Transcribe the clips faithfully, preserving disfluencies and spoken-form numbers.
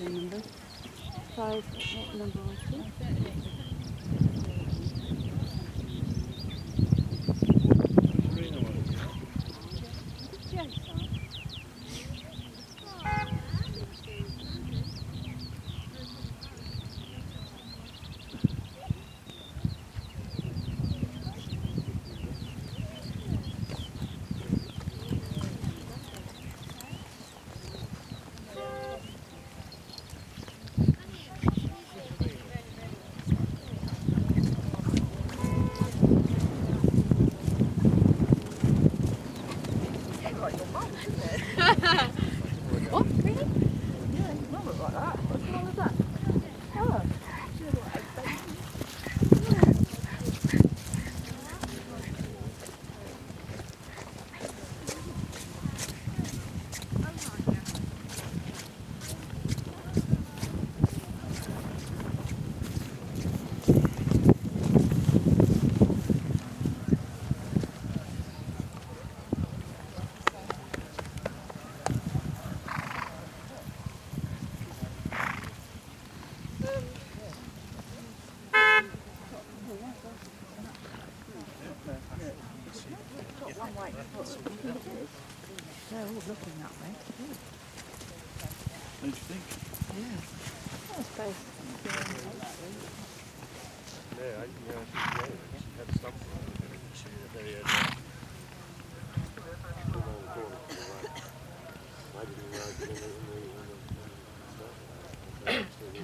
telephone number. Five, what number was it? What? Really? Yeah, it doesn't look like that. What's wrong with that? Oh. They're all looking that way. Don't you think? Yeah. I suppose. Yeah, I didn't know she was going. She had a stump on her and she very had a long corner to the right. I didn't realise it in the in the in the in the start.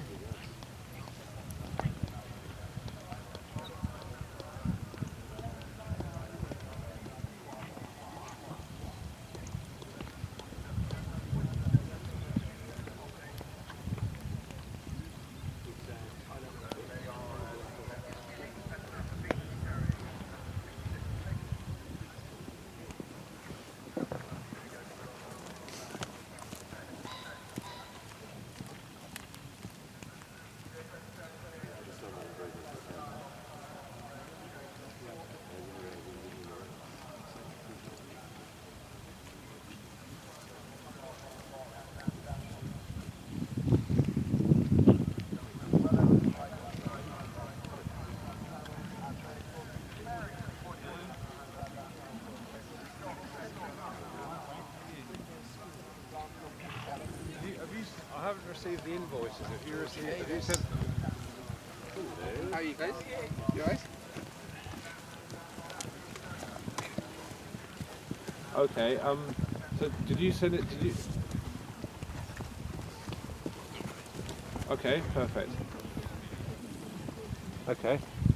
I haven't received the invoices. Have you received? Have you sent them? How are you guys? You alright? Okay. Um. So did you send it? Did you? Okay. Perfect. Okay.